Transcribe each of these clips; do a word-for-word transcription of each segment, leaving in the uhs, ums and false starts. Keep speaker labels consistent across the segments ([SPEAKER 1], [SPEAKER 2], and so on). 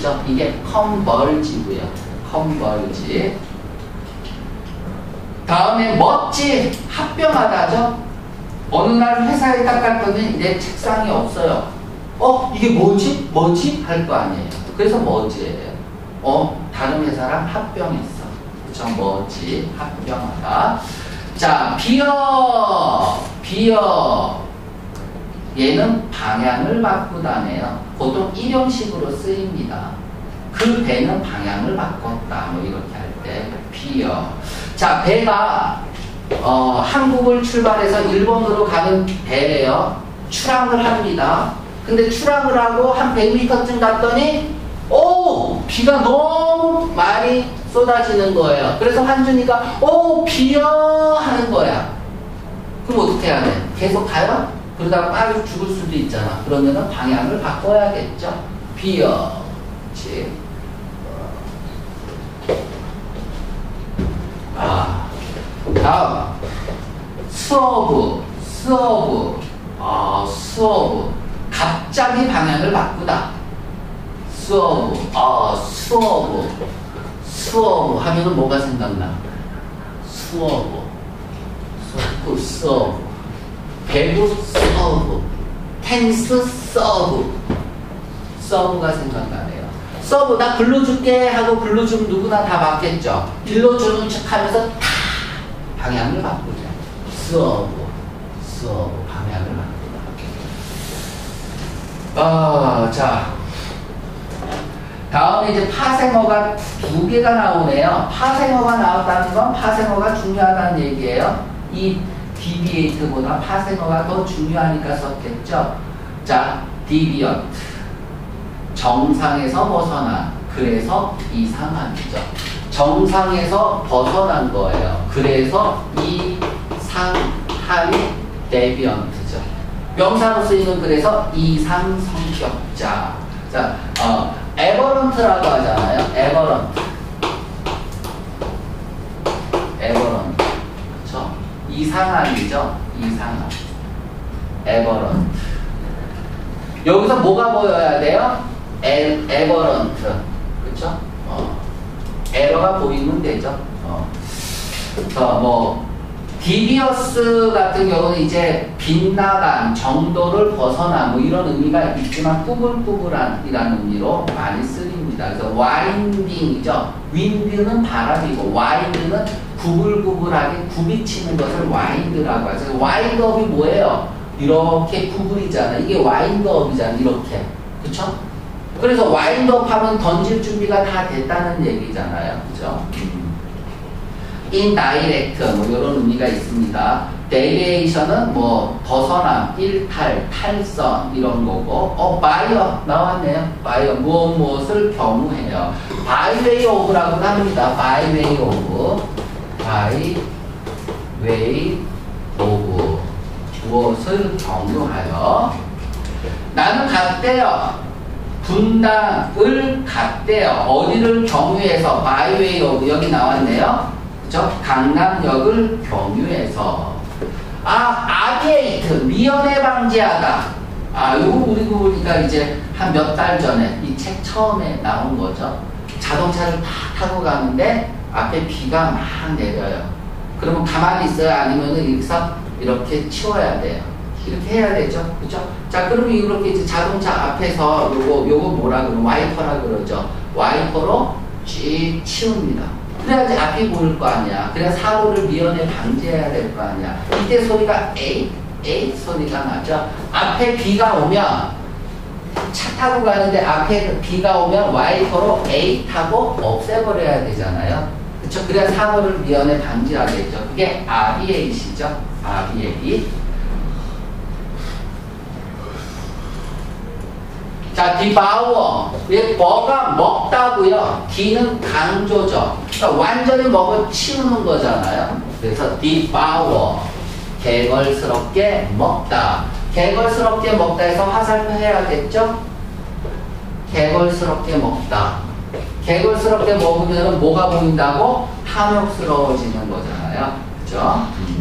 [SPEAKER 1] 그죠? 이게 converge고요. converge. 다음에 멋지, 합병하다죠? 어느 날 회사에 딱 갔더니 내 책상이 없어요. 어? 이게 뭐지? 뭐지? 할 거 아니에요. 그래서 뭐지예요. 어? 다른 회사랑 합병했어. 그쵸? 뭐지? 합병하다. 자, 비어. 비어. 얘는 방향을 바꾸다네요. 보통 일형식으로 쓰입니다. 그 배는 방향을 바꿨다. 뭐 이렇게 할 때 비어. 자, 배가 어, 한국을 출발해서 일본으로 가는 배래요. 추락을 합니다. 근데 추락을 하고 한 백 미터쯤 갔더니 오! 비가 너무 많이 쏟아지는 거예요. 그래서 한준이가 오! 비어! 하는 거야. 그럼 어떻게 해야 돼? 계속 가요? 그러다가 빠져 죽을 수도 있잖아. 그러면은 방향을 바꿔야겠죠. 비어. 그렇지. 아, 다음 스워브. 스워브. 아, 스워브. 갑자기 방향을 바꾸다. 스워브. 아, 스워브. 스워브 하면은 뭐가 생각나? 스워브. 스워브. 스워브. 배구 서브. 텐스 서브. 서브가 생각나네요. 서브 나 불러줄게 하고 불러주면 누구나 다 맞겠죠. 일러주는 척 하면서 탁 방향을 바꾸자. 서브. 서브 방향을 바꾸자. 아, 자. 다음에 이제 파생어가 두 개가 나오네요. 파생어가 나왔다는 건 파생어가 중요하다는 얘기예요. 이 deviate보다 파생어가 더 중요하니까 썼겠죠. 자, deviant. 정상에서 벗어난. 그래서 이상한이죠. 정상에서 벗어난 거예요. 그래서 이상한 deviant죠. 명사로 쓰이는 그래서 이상 성격자. 자, 어, aberrant라고 하잖아요. aberrant. aberrant. 그렇죠? 이상한이죠. 이상한. aberrant. 여기서 뭐가 보여야 돼요? 에, aberrant. 그렇죠? 어. 에러가 보이면 되죠. 어. 어, 뭐 devious 같은 경우는 이제 빗나간, 정도를 벗어난 뭐 이런 의미가 있지만 꾸불꾸불한 이라는 의미로 많이 쓰입니다. 그래서 winding이죠. wind는 바람이고 wind는 구불구불하게 굽이치는 것을 wind라고 하죠. windup이 뭐예요? 이렇게 구부리잖아. 이게 windup이잖아. 이렇게. 그쵸? 그래서 windup 하면 던질 준비가 다 됐다는 얘기잖아요. 그죠? indirect 뭐 이런 의미가 있습니다. deviation은 뭐 벗어남, 일탈, 탈선 이런 거고, 어 by 나왔네요. by 무엇 무엇을 경우해요. by way of라고도 합니다. by way of, by way of 무엇을 경유하여. 나는 갔대요. 분당을 갔대요. 어디를 경유해서 by way of 여기 나왔네요. 그죠? 강남역을 경유해서. 아, 아비에이트, 미연에 방지하다. 아, 요거 우리 보니까 이제 한 몇 달 전에 이 책 처음에 나온 거죠. 자동차를 다 타고 가는데 앞에 비가 막 내려요. 그러면 가만히 있어요? 아니면은 여기서 이렇게 치워야 돼요. 이렇게 해야 되죠. 그죠? 자, 그러면 이렇게 이제 자동차 앞에서 요거, 요거 뭐라 그러면 와이퍼라 그러죠. 와이퍼로 쭉 치웁니다. 그래야지 앞이 보일 거 아니야. 그래야 사고를 미연에 방지해야 될 거 아니야. 이때 소리가 에잇, 에잇 소리가 나죠. 앞에 비가 오면 차 타고 가는데 앞에 비가 오면 와이퍼로 에잇 하고 없애버려야 되잖아요. 그쵸? 그래야 사고를 미연에 방지하겠죠. 그게 아비에이시죠. 아비에이. 자, devour. 왜 뭐가 먹다고요? D는 강조죠. 그러니까 완전히 먹어 치우는 거잖아요. 그래서 devour. 개걸스럽게 먹다. 개걸스럽게 먹다 해서 화살표 해야겠죠? 개걸스럽게 먹다. 개걸스럽게 먹으면 뭐가 보인다고? 탐욕스러워지는 거잖아요. 그죠? 음.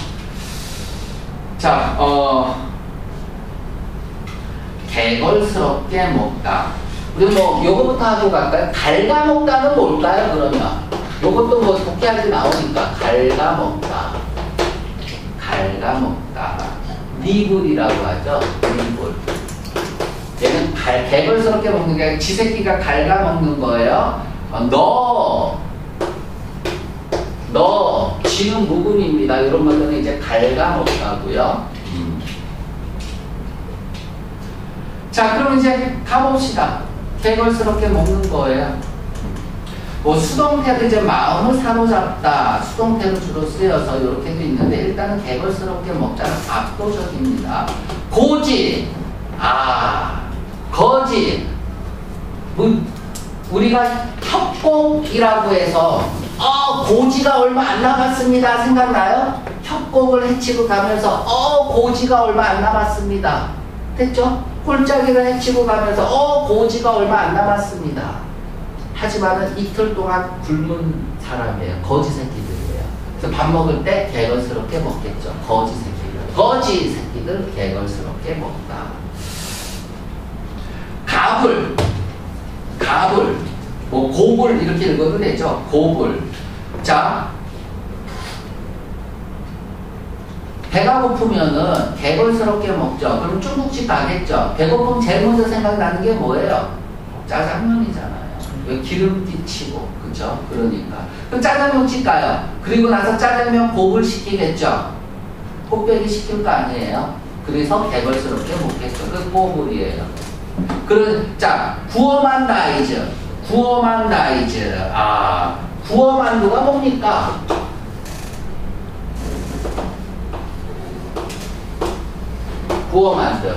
[SPEAKER 1] 자, 어. 개걸스럽게 먹다. 우리 뭐 요거부터 하고 갈까요? 갉아먹다는 뭘까요? 그러면 요것도 뭐 독해하기 나오니까 갉아먹다, 갉아먹다, 니굴이라고 하죠. 니굴. 얘는 갈, 개걸스럽게 먹는 게 아니라 지 새끼가 갉아먹는 거예요. 어, 너, 너, 지는 무근입니다. 이런 것들은 이제 갉아먹다고요. 음. 자, 그럼 이제 가봅시다. 개걸스럽게 먹는 거예요. 뭐 수동태도 이제 마음을 사로잡다, 수동태로 주로 쓰여서 이렇게도 있는데 일단은 개걸스럽게 먹자는 압도적입니다. 고지, 아, 거지. 뭐 우리가 협곡이라고 해서 어 고지가 얼마 안 남았습니다 생각나요? 협곡을 헤치고 가면서 어 고지가 얼마 안 남았습니다. 됐죠? 홀짜기를 헤치고 가면서 어 고지가 얼마 안 남았습니다. 하지만은 이틀 동안 굶은 사람이에요. 거지 새끼들이에요. 그래서 밥 먹을 때 개걸스럽게 먹겠죠. 거지 새끼들. 거지 새끼들 개걸스럽게 먹다. 가불. 가불. 뭐 고불 이렇게 읽어도 되죠. 고불. 자, 배가 고프면은 개걸스럽게 먹죠. 그럼 중국집 가겠죠. 배고프면 제일 먼저 생각나는 게 뭐예요? 짜장면이잖아요. 왜 기름기 치고, 그죠? 그러니까. 그럼 짜장면집 가요. 그리고 나서 짜장면 곱을 시키겠죠. 곱빼기 시킬 거 아니에요. 그래서 개걸스럽게 먹겠죠. 그 곱을이에요. 그, 자, 구워만다이즈. 구워만다이즈. 아, 구워만두가 뭡니까? 구워만두.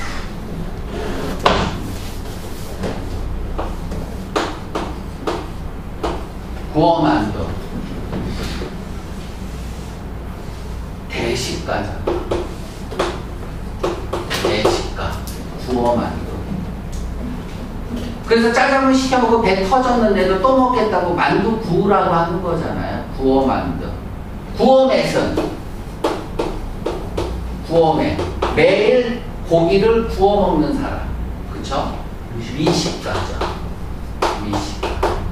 [SPEAKER 1] 구워만두. 대식가잖아. 대식가. 구워만두. 그래서 짜장면 시켜먹고 배 터졌는데도 또 먹겠다고 만두 구우라고 하는 거잖아요. 구워만두. 구워맷은 구워맷. 매일 고기를 구워 먹는 사람. 그쵸? 미식가죠. 미식가.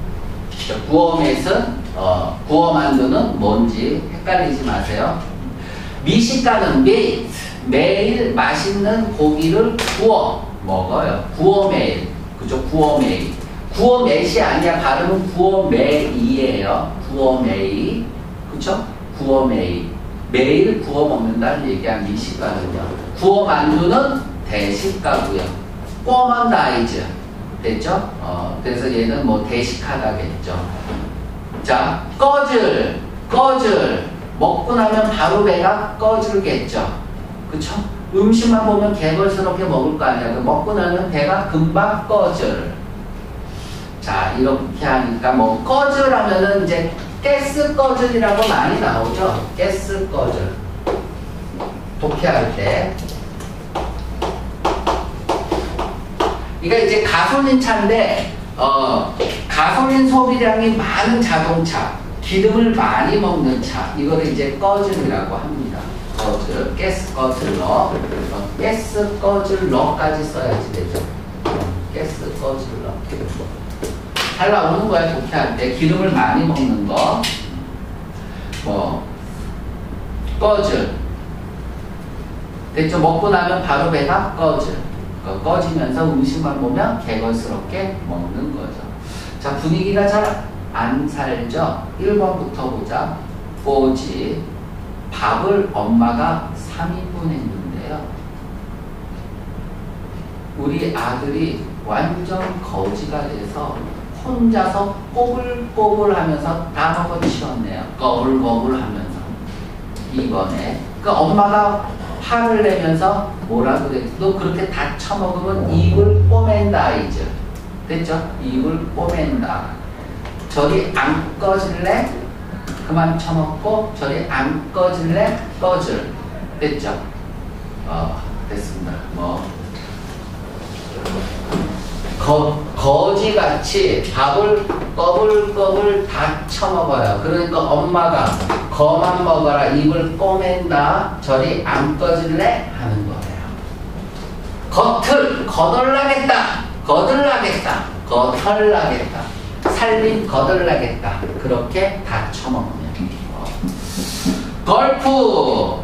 [SPEAKER 1] 구워맷은 어, 구워만두는 뭔지 헷갈리지 마세요. 미식가는 매일, 매일 맛있는 고기를 구워 먹어요. 구워매일. 그죠? 구워매일. 구워맷이 아니야. 발음은 구워매이에요. 구워매이. 그쵸? 구워매이. 매일 구워 먹는다는 얘기한 미식가는요. 구워 만두는 대식가고요. 꼬먼다이즈. 됐죠? 어, 그래서 얘는 뭐 대식하다겠죠. 자, 꺼질. 꺼질. 먹고 나면 바로 배가 꺼질겠죠. 그쵸? 음식만 보면 개걸스럽게 먹을 거 아니야. 먹고 나면 배가 금방 꺼질. 자, 이렇게 하니까 뭐 꺼질 하면은 이제 가스 꺼즐이라고 많이 나오죠. 가스 꺼즐. 독해할 때. 이게 이제 가솔린 차인데, 어, 가솔린 소비량이 많은 자동차, 기름을 많이 먹는 차, 이거를 이제 꺼즐이라고 합니다. 꺼즐, 가스 꺼즐러. 어, 가스 꺼즐러까지 써야지 되죠. 가스 꺼즐러. 잘 나오는 거야, 독해할 때. 기름을 많이 먹는 거. 뭐, 꺼즐. 됐죠? 먹고 나면 바로 배가 꺼즐. 꺼지면서 음식만 보면 개걸스럽게 먹는 거죠. 자, 분위기가 잘 안 살죠? 일 번부터 보자. 꼬지. 밥을 엄마가 삼 인분 했는데요. 우리 아들이 완전 거지가 돼서 혼자서 꼬불꼬불 하면서 다 먹어치웠네요. 꼬불꼬불 하면서. 이번에. 그 엄마가 화를 내면서 뭐라 그래? 너 그렇게 다 처먹으면 입을 꼬맨다이즈. 됐죠? 입을 꼬맨다. 저리 안 꺼질래? 그만 처먹고 저리 안 꺼질래? 꺼질. 됐죠? 어, 됐습니다. 뭐. 거, 거지같이 밥을 꺼불꺼불 다 처먹어요. 그러니까 엄마가 거만 먹어라, 입을 꼬맨다, 저리 안 꺼질래? 하는 거예요. 겉을 거덜나겠다. 거들나겠다. 거털나겠다. 살림 거들나겠다. 그렇게 다 쳐먹으면. 어. 걸프.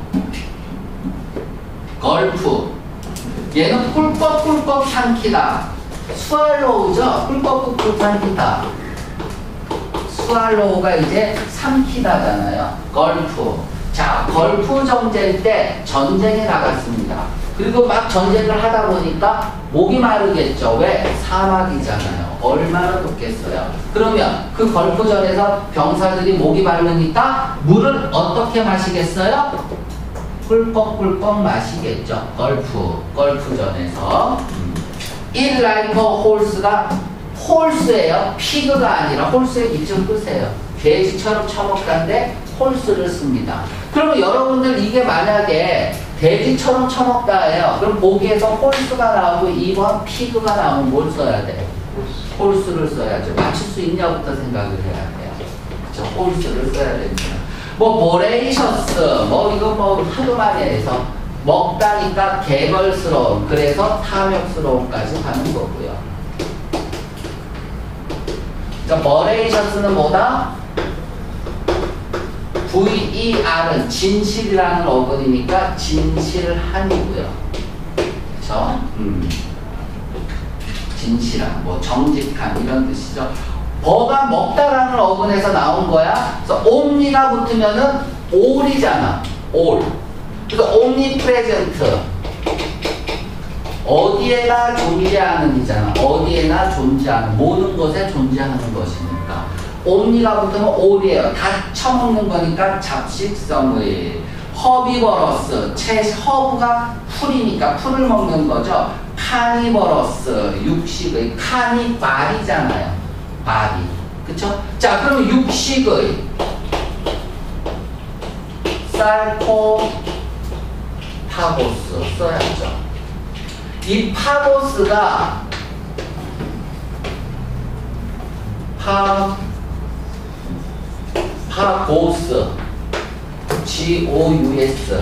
[SPEAKER 1] 걸프. 얘는 꿀꺽꿀꺽 삼키다. 스왈로우죠? 꿀꺽꿀꺽 삼키다. 스왈로우가 이제 삼키다잖아요. 걸프. 자, 걸프 정제일 때 전쟁에 나갔습니다. 그리고 막 전쟁을 하다 보니까 목이 마르겠죠. 왜? 사막이잖아요. 얼마나 덥겠어요. 그러면 그 걸프전에서 병사들이 목이 마르니까 물을 어떻게 마시겠어요? 꿀꺽꿀꺽 마시겠죠. 걸프, 걸프전에서. 일 라이퍼 홀스가 홀스예요. 피그가 아니라 홀스의 밑줄 끄세요. 돼지처럼 처먹다인데 홀스를 씁니다. 그러면 여러분들 이게 만약에 돼지처럼 처먹다예요. 그럼 보기에서 홀스가 나오고 이 번 피그가 나오면 뭘 써야 돼? 홀스를 써야죠. 맞출 수 있냐부터 생각을 해야 돼요. 그쵸? 홀스를 써야 됩니다. 뭐 모레이셔스 뭐 이거 뭐 하도 많이 해서 먹다니까 개걸스러운 그래서 탐욕스러움까지 가는 거고요. 그러니까 머레이셔스는 뭐다? 브이이알은 진실이라는 어근이니까 진실한이고요. 그쵸? 음. 진실한, 뭐 정직한 이런 뜻이죠. 버가 먹다라는 어근에서 나온 거야. 그래서 옴니가 붙으면은 올이잖아. 올. 그래서 omnipresent. 어디에나 존재하는 이잖아. 어디에나 존재하는, 모든 것에 존재하는 것이니까. 옴니가 붙으면 올이에요. 다 처먹는 거니까 잡식성의. 허비버러스, 채, 허브가 풀이니까 풀을 먹는 거죠. 카니버러스, 육식의. 카니발이잖아요. 바디. 그쵸? 자, 그럼 육식의. 살코, 파고스 써야죠. 이 파고스가 파, 파고스, 지 오 유 에스.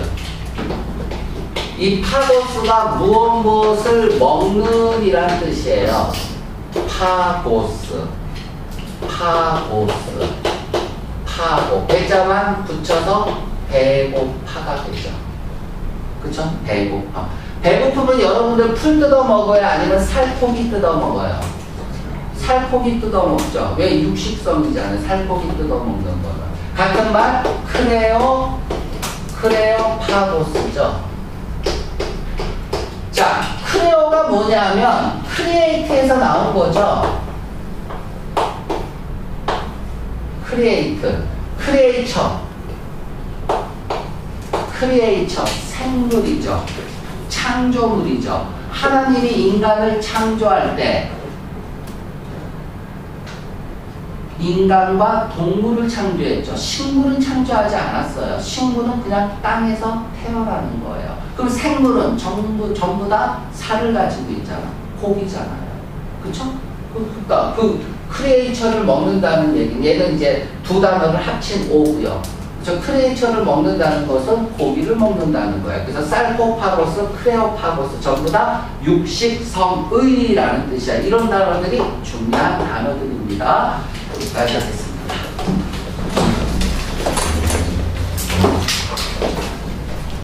[SPEAKER 1] 이 파고스가 무엇 무엇을 먹는 이란 뜻이에요. 파고스, 파고스, 파고. 배자만 붙여서 배고파가 되죠. 그쵸? 배고파. 배고프면 여러분들 풀 뜯어 먹어요? 아니면 살코기 뜯어 먹어요? 살코기 뜯어 먹죠. 왜? 육식성이잖아요. 살코기 뜯어 먹는 거는. 같은 말, 크레오, 크레오 파고스죠. 자, 크레오가 뭐냐면, 크리에이트에서 나온 거죠. 크리에이트, 크리에이처. 크리에이처, 생물이죠. 창조물이죠. 하나님이 인간을 창조할 때 인간과 동물을 창조했죠. 식물은 창조하지 않았어요. 식물은 그냥 땅에서 태어나는 거예요. 그럼 생물은 전부, 전부 다 살을 가지고 있잖아. 고기잖아요. 그쵸? 그러니까 그 크리에이처를 먹는다는 얘기는 얘는 이제 두 단어를 합친 오고요. 저 크리에이처를 먹는다는 것은 고기를 먹는다는 거예요. 그래서 살코파고스, 크레오파고스 전부 다 육식성의라는 뜻이야. 이런 단어들이 중요한 단어들입니다. 여기까지 하겠습니다.